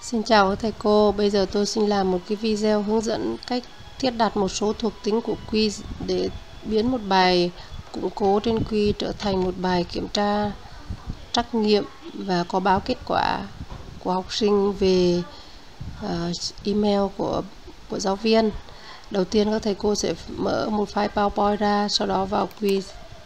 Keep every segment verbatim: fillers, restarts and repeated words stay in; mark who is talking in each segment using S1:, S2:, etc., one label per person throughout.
S1: Xin chào các thầy cô, bây giờ tôi xin làm một cái video hướng dẫn cách thiết đặt một số thuộc tính của quiz để biến một bài củng cố trên quiz trở thành một bài kiểm tra trắc nghiệm và có báo kết quả của học sinh về uh, email của, của giáo viên. Đầu tiên các thầy cô sẽ mở một file PowerPoint ra, sau đó vào quiz.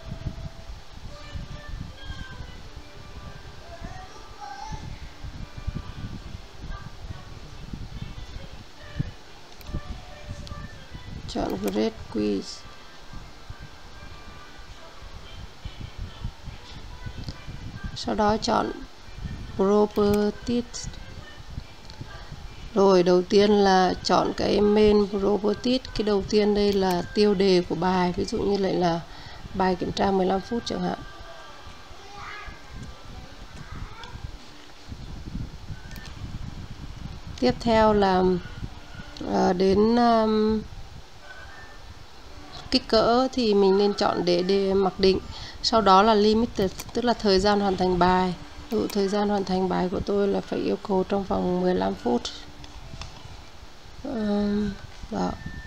S1: Chọn Grade Quiz. Sau đó chọn Properties. Rồi đầu tiên là chọn cái main properties. Cái đầu tiên đây là tiêu đề của bài. Ví dụ như lại là bài kiểm tra mười lăm phút chẳng hạn. Tiếp theo là uh, đến um, kích cỡ thì mình nên chọn để, để mặc định. Sau đó là limited, tức là thời gian hoàn thành bài. Ví dụ thời gian hoàn thành bài của tôi là phải yêu cầu trong vòng mười lăm phút. Đó.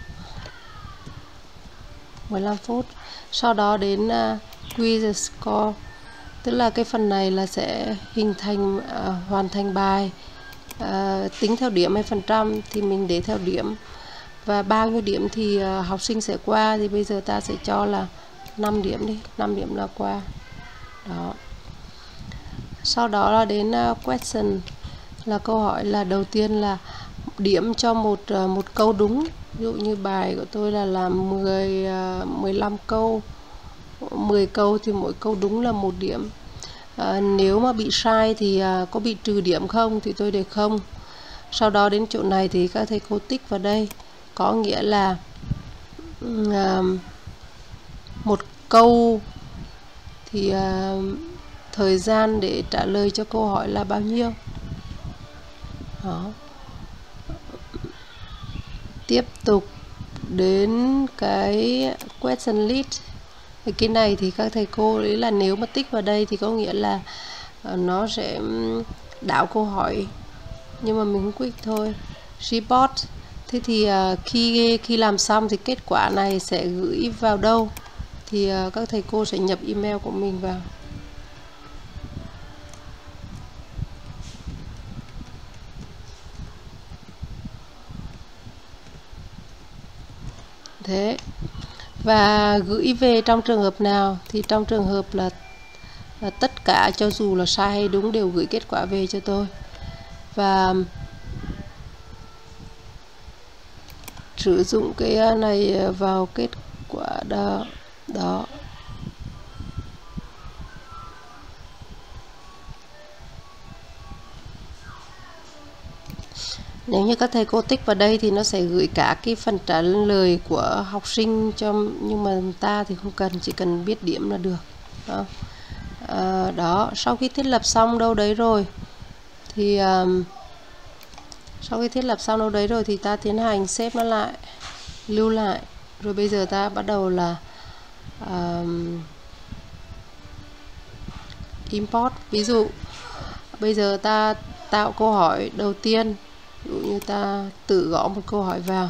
S1: mười lăm phút. Sau đó đến uh, quiz score, tức là cái phần này là sẽ hình thành uh, hoàn thành bài, uh, tính theo điểm hay phần trăm thì mình để theo điểm, và bao nhiêu điểm thì uh, học sinh sẽ qua, thì bây giờ ta sẽ cho là năm điểm đi, năm điểm là qua. Đó. Sau đó là đến uh, question, là câu hỏi là đầu tiên là điểm cho một uh, một câu đúng. Ví dụ như bài của tôi là làm mười, uh, mười lăm câu, mười câu thì mỗi câu đúng là một điểm. Uh, nếu mà bị sai thì uh, có bị trừ điểm không thì tôi để không. Sau đó đến chỗ này thì các thầy cô tích vào đây, có nghĩa là uh, một câu thì uh, thời gian để trả lời cho câu hỏi là bao nhiêu. Đó. Tiếp tục đến cái question list. Thì cái này thì các thầy cô đấy là nếu mà tích vào đây thì có nghĩa là uh, nó sẽ đảo câu hỏi, nhưng mà mình không click thôi. Report. Thế thì uh, khi khi làm xong thì kết quả này sẽ gửi vào đâu? Thì uh, các thầy cô sẽ nhập email của mình vào. Thế. Và gửi về trong trường hợp nào? Thì trong trường hợp là, là tất cả, cho dù là sai hay đúng đều gửi kết quả về cho tôi. Và sử dụng cái này vào kết quả đó. Đó. Nếu như các thầy cô tích vào đây thì nó sẽ gửi cả cái phần trả lời của học sinh cho, nhưng mà ta thì không cần, chỉ cần biết điểm là được. Đó. À, đó. Sau khi thiết lập xong đâu đấy rồi thì um, sau khi thiết lập xong đâu đấy rồi thì ta tiến hành xếp nó lại, lưu lại. Rồi bây giờ ta bắt đầu là um, import. Ví dụ bây giờ ta tạo câu hỏi đầu tiên. Ví dụ như ta tự gõ một câu hỏi vào,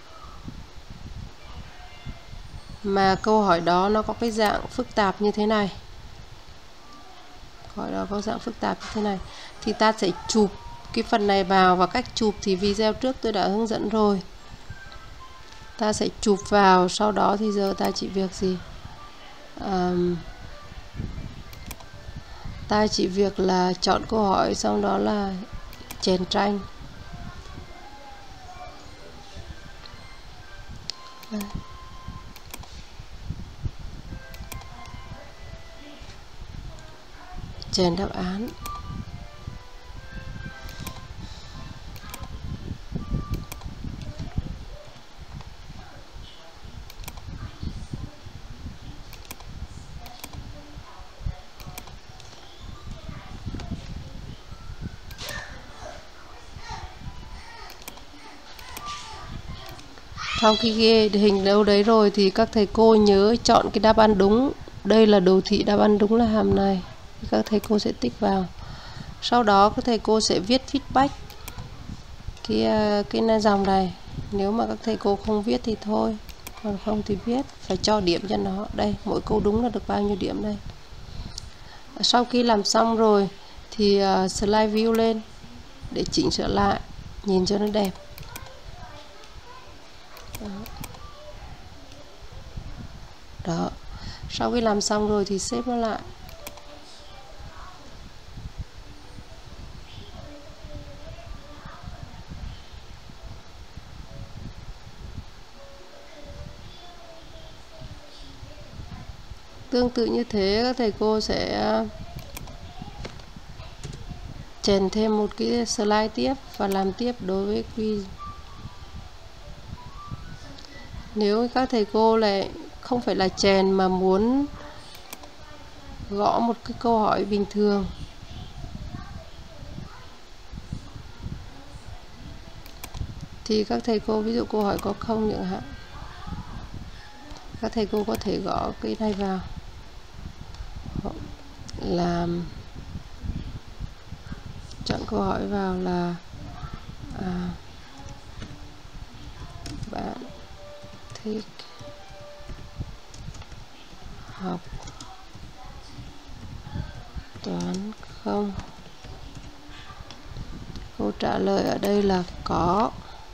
S1: mà câu hỏi đó nó có cái dạng phức tạp như thế này, câu hỏi đó có dạng phức tạp như thế này, thì ta sẽ chụp cái phần này vào. Và cách chụp thì video trước tôi đã hướng dẫn rồi. Ta sẽ chụp vào, sau đó thì giờ ta chỉ việc gì? Um, ta chỉ việc là chọn câu hỏi, xong đó là chèn tranh. Chèn đáp án. Sau khi ghi hình đâu đấy rồi thì các thầy cô nhớ chọn cái đáp án đúng. Đây là đồ thị đáp án đúng là hàm này. Các thầy cô sẽ tích vào. Sau đó các thầy cô sẽ viết feedback. cái cái dòng này. Nếu mà các thầy cô không viết thì thôi, còn không thì viết, phải cho điểm cho nó. Đây, mỗi câu đúng là được bao nhiêu điểm đây. Sau khi làm xong rồi thì uh, slide view lên để chỉnh sửa lại, nhìn cho nó đẹp. Đó. Đó. Sau khi làm xong rồi thì xếp nó lại. Tương tự như thế, các thầy cô sẽ chèn thêm một cái slide tiếp và làm tiếp đối với quiz. Nếu các thầy cô lại không phải là chèn mà muốn gõ một cái câu hỏi bình thường thì các thầy cô, ví dụ câu hỏi có không chẳng hạn, các thầy cô có thể gõ cái này vào, làm chọn câu hỏi vào là à, bạn thích học toán không? Câu trả lời ở đây là có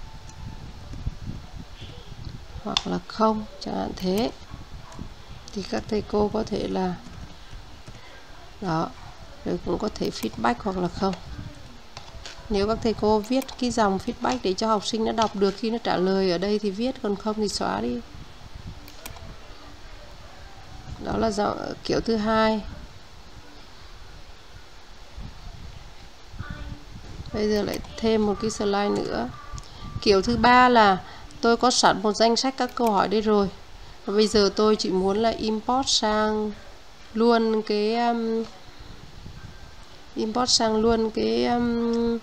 S1: hoặc là không, chẳng hạn thế. Thì các thầy cô có thể là đó, rồi cũng có thể feedback hoặc là không. Nếu các thầy cô viết cái dòng feedback để cho học sinh nó đọc được khi nó trả lời ở đây thì viết, còn không thì xóa đi. Đó là dòng kiểu thứ hai. Bây giờ lại thêm một cái slide nữa. Kiểu thứ ba là tôi có sẵn một danh sách các câu hỏi đây rồi. Và bây giờ tôi chỉ muốn là import sang luôn cái um, import sang luôn cái um,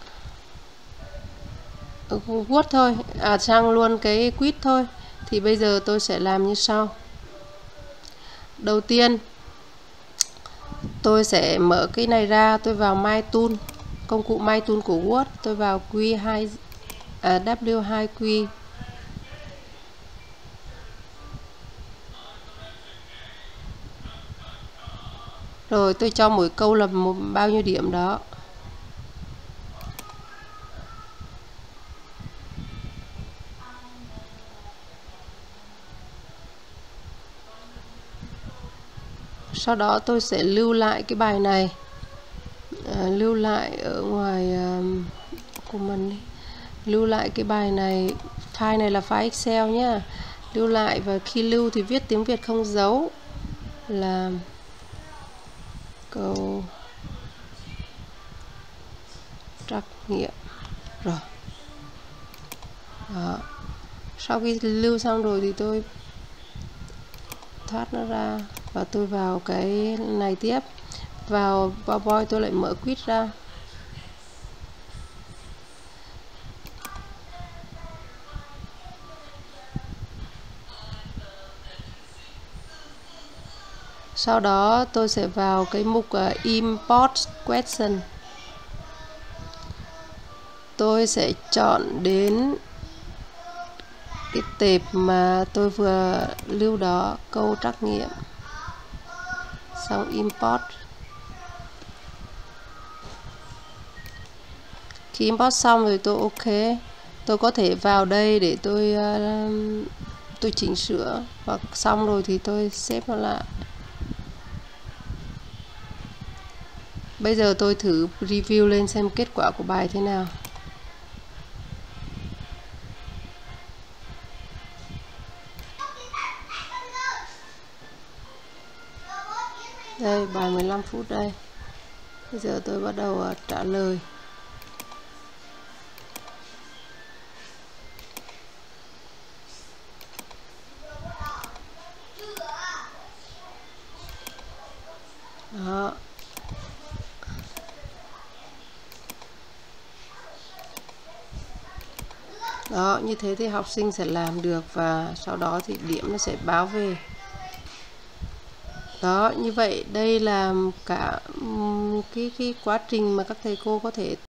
S1: Word thôi, à sang luôn cái quiz thôi. Thì bây giờ tôi sẽ làm như sau. Đầu tiên tôi sẽ mở cái này ra, tôi vào My Tool, công cụ My Tool của Word, tôi vào Q hai à, W hai Q. Rồi tôi cho mỗi câu là một bao nhiêu điểm đó. Sau đó tôi sẽ lưu lại cái bài này, à, lưu lại ở ngoài um, của mình đi. Lưu lại cái bài này, file này là file Excel nhé. Lưu lại, và khi lưu thì viết tiếng Việt không dấu là câu trắc nghiệm. Rồi. Đó. Sau khi lưu xong rồi thì tôi thoát nó ra và tôi vào cái này tiếp. Vào PowerPoint tôi lại mở quiz ra. Sau đó tôi sẽ vào cái mục uh, Import Question. Tôi sẽ chọn đến cái tệp mà tôi vừa lưu đó, câu trắc nghiệm. Xong Import. Khi import xong rồi tôi ok. Tôi có thể vào đây để tôi uh, tôi chỉnh sửa, hoặc xong rồi thì tôi xếp nó lại. Bây giờ tôi thử review lên xem kết quả của bài thế nào. Đây, bài mười lăm phút đây. Bây giờ tôi bắt đầu uh, trả lời. Đó. Đó, như thế thì học sinh sẽ làm được, và sau đó thì điểm nó sẽ báo về. Đó, như vậy đây là cả cái cái quá trình mà các thầy cô có thể